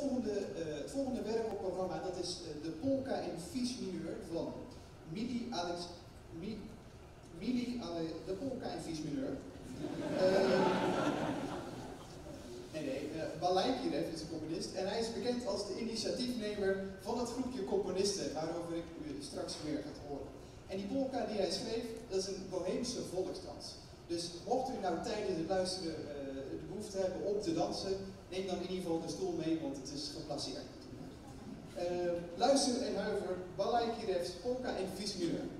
Het volgende werk op het programma, dat is de Polka in vies mineur van de Polka in vies mineur. Balakirev is een componist en hij is bekend als de initiatiefnemer van het groepje componisten waarover ik u straks meer gaat horen. En die polka die hij schreef, dat is een Boheemse volksdans. Dus mocht u nou tijdens het luisteren de behoefte hebben om te dansen, neem dan in ieder geval de stoel mee, want het is geplaceerd. Luister en huiver, Balakirev's Polka in vies mineur.